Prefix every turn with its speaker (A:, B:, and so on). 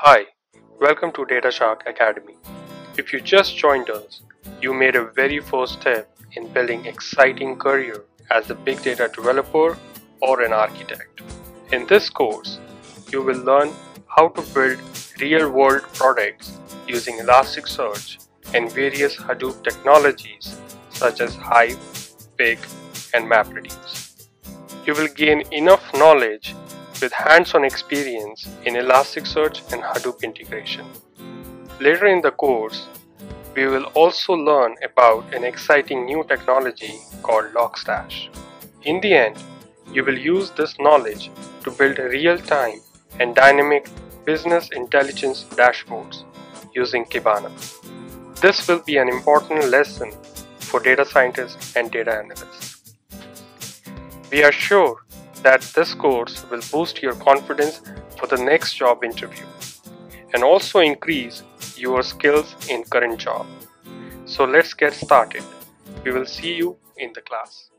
A: Hi, welcome to Data Shark Academy. If you just joined us, you made a very first step in building exciting career as a big data developer or an architect. In this course, you will learn how to build real-world products using ElasticSearch and various Hadoop technologies such as Hive, Pig, and MapReduce. You will gain enough knowledge with hands-on experience in Elasticsearch and Hadoop integration. Later in the course, we will also learn about an exciting new technology called LogStash. In the end, you will use this knowledge to build real-time and dynamic business intelligence dashboards using Kibana. This will be an important lesson for data scientists and data analysts. We are sure that this course will boost your confidence for the next job interview and also increase your skills in current job. So let's get started. We will see you in the class.